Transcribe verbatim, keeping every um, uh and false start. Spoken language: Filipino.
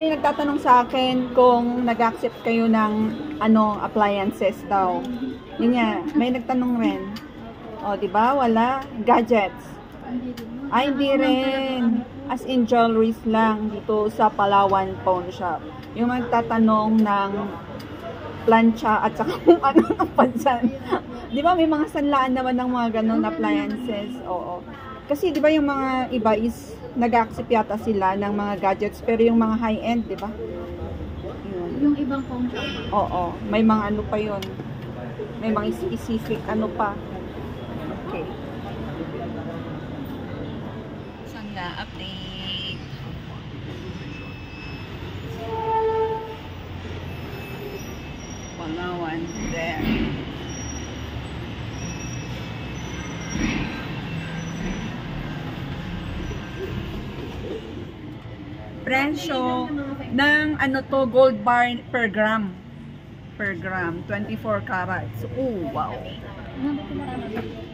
May nagtatanong sa akin kung nag-accept kayo ng ano, appliances daw. Yun nga, may nagtanong rin. O, di ba? Wala. Gadgets. Ay, hindi rin. As in jewelries lang dito sa Palawan Pawn Shop. Yung magtatanong ng plancha at saka kung ano ng pansan. Di ba may mga sanlaan naman ng mga ganun appliances? Oo. Kasi di ba yung mga iba is nag-accept yata sila ng mga gadgets, pero yung mga high-end, di ba? Yun. Yung ibang phone shop. Oo, may mga ano pa yun. May mga specific ano pa. Okay. Sangga update. Palawan there. Presyo ng ano to, gold bar per gram. Per gram, twenty-four carats. Oh, wow.